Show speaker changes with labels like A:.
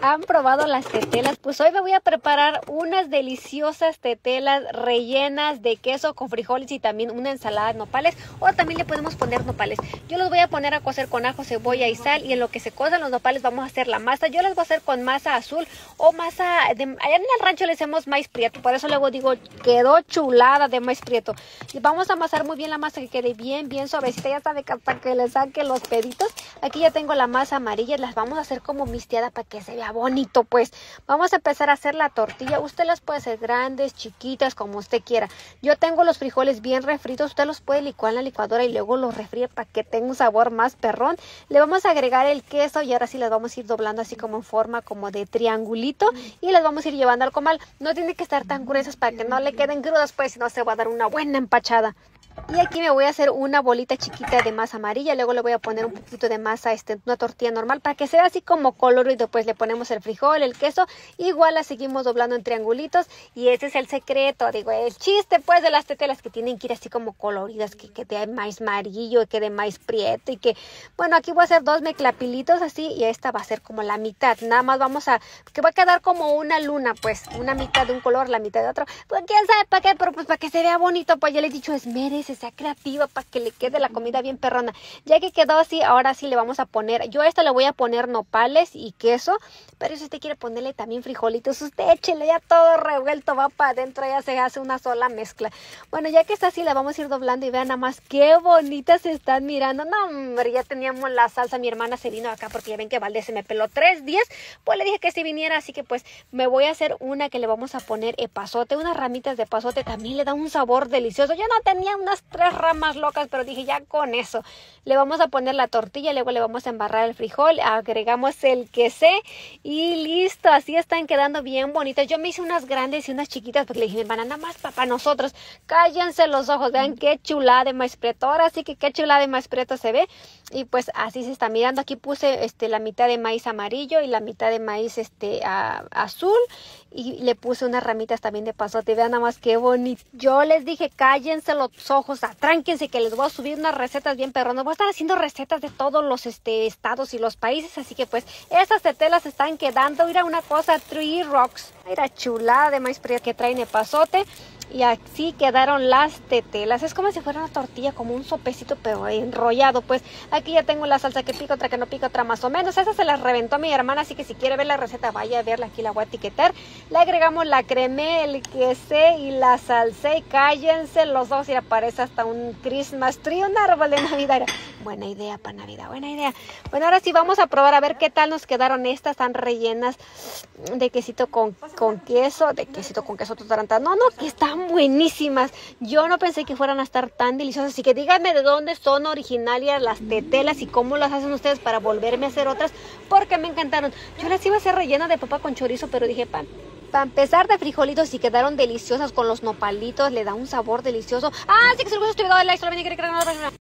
A: ¿Han probado las tetelas? Pues hoy me voy a preparar unas deliciosas tetelas rellenas de queso con frijoles y también una ensalada de nopales, o también le podemos poner nopales. Yo los voy a poner a cocer con ajo, cebolla y sal, y en lo que se cocen los nopales vamos a hacer la masa. Yo las voy a hacer con masa azul o masa de... Allá en el rancho le hacemos maíz prieto, por eso luego digo, quedó chulada de maíz prieto. Y vamos a amasar muy bien la masa, que quede bien suavecita, ya sabe, hasta que le saque los peditos. Aquí ya tengo la masa amarilla, las vamos a hacer como misteada para que se vea bonito. Pues vamos a empezar a hacer la tortilla. Usted las puede hacer grandes, chiquitas, como usted quiera. Yo tengo los frijoles bien refritos, usted los puede licuar en la licuadora y luego los refríe para que tenga un sabor más perrón. Le vamos a agregar el queso y ahora sí las vamos a ir doblando así como en forma como de triangulito y las vamos a ir llevando al comal. No tiene que estar tan gruesas para que no le queden crudas, pues si no se va a dar una buena empachada. Y aquí me voy a hacer una bolita chiquita de masa amarilla, luego le voy a poner un poquito de masa, una tortilla normal para que sea así como colorido. Pues le ponemos el frijol, el queso, igual la seguimos doblando en triangulitos y ese es el secreto, digo, el chiste pues de las tetelas, que tienen que ir así como coloridas, que de maíz amarillo, que de maíz prieto y que, bueno, aquí voy a hacer dos meclapilitos así y esta va a ser como la mitad, nada más que va a quedar como una luna, pues una mitad de un color, la mitad de otro, pues quién sabe para qué, pero pues para que se vea bonito. Pues ya le he dicho, esmérese, sea creativa para que le quede la comida bien perrona. Ya que quedó así, ahora sí le vamos a poner, yo a esta le voy a poner nopales y queso, pero si usted quiere ponerle también frijolitos, usted échele ya todo revuelto, va para adentro, ya se hace una sola mezcla. Bueno, ya que está así, la vamos a ir doblando y vean nada más qué bonitas se están mirando. No, hombre, ya teníamos la salsa. Mi hermana se vino acá porque ya ven que Valdés se me peló 3 días, pues le dije que si viniera, así que pues me voy a hacer una que le vamos a poner epazote, unas ramitas de epazote, también le da un sabor delicioso. Yo no tenía unas 3 ramas locas, pero dije ya con eso. Le vamos a poner la tortilla, luego le vamos a embarrar el frijol, agregamos el quesé y listo. Así están quedando bien bonitas. Yo me hice unas grandes y unas chiquitas porque le dije, van nada más para nosotros. Cállense los ojos, vean qué chulada de maíz preto. Ahora sí que qué chulada de maíz preto se ve. Y pues así se está mirando. Aquí puse la mitad de maíz amarillo y la mitad de maíz azul, y le puse unas ramitas también de pasote. Vean nada más qué bonito. Yo les dije, cállense los ojos, atránquense, que les voy a subir unas recetas bien perronas. Voy a estar haciendo recetas de todos los estados y los países, así que pues esas tetelas están quedando, mira, una cosa, 3 rocks. Mira, chulada de maíz prieto que traen epazote. Y así quedaron las tetelas. Es como si fuera una tortilla, como un sopecito, pero enrollado. Pues aquí ya tengo la salsa que pica, otra que no pica, otra más o menos. Esa se la reventó mi hermana, así que si quiere ver la receta, vaya a verla. Aquí la voy a etiquetar. Le agregamos la cremé, el quesé y la salsa. Y cállense los dos y aparece hasta un Christmas tree, un árbol de Navidad. Buena idea para Navidad, buena idea. Bueno, ahora sí vamos a probar a ver qué tal nos quedaron estas. Están rellenas de quesito con queso, de quesito con queso tarantado. No, que están buenísimas. Yo no pensé que fueran a estar tan deliciosas, así que díganme de dónde son originarias las tetelas y cómo las hacen ustedes para volverme a hacer otras, porque me encantaron. Yo las iba a hacer rellena de papa con chorizo, pero dije, para empezar de frijolitos, y quedaron deliciosas con los nopalitos, le da un sabor delicioso. Sí que se les gustó este video de like, solamente quiero que